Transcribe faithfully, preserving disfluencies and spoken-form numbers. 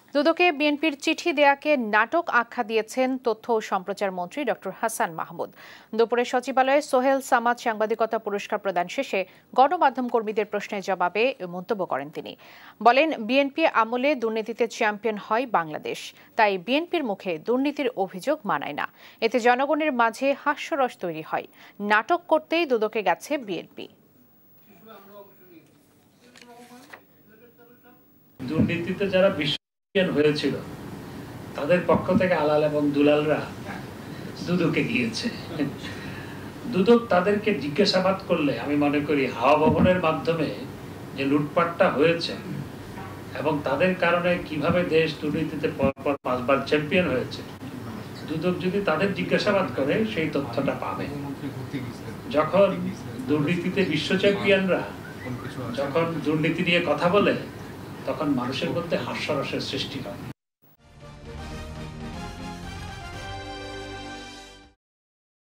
দুদকে বিএনপির চিঠি দেয়াকে নাটক আখ্যা দিয়েছেন তথ্য ও সম্প্রচার মন্ত্রী ডক্টর হাসান মাহমুদ। দুপুরে সচিবালয়ে সোহেল সামাদ সাংবাদিকতা পুরস্কার প্রদান শেষে গণমাধ্যম কর্মীদের প্রশ্নের জবাবে মন্তব্য করেন তিনি। বলেন, বিএনপি আমলে দুর্নীতিতে চ্যাম্পিয়ন হয় বাংলাদেশ, তাই বিএনপির মুখে দুর্নীতির অভিযোগ মানায় না। এতে জনগণের মাঝে হাস্যরস তৈরি হয়। নাটক করতেই দুদকে গেছে বিএনপি। দুর্নীতিতে যারা হয়েছিল তাদের পক্ষ থেকে আলাল এবং দুলালরা দুদকে গিয়েছে। দুদক তাদেরকে জিজ্ঞাসাবাদ করলে আমি মনে করি হাওয়া ভবনের মাধ্যমে যে লুটপাটটা হয়েছে এবং তাদের কারণে কিভাবে দেশ দুর্নীতিতে পরপর পাঁচবার চ্যাম্পিয়ন হয়েছে, দুদক যদি তাদের জিজ্ঞাসাবাদ করে সেই তথ্যটা পাবে। যখন দুর্নীতিতে বিশ্ব চ্যাম্পিয়নরা যখন দুর্নীতি নিয়ে কথা বলে তখন মানুষের মধ্যে হাস্যরসের সৃষ্টি হয়।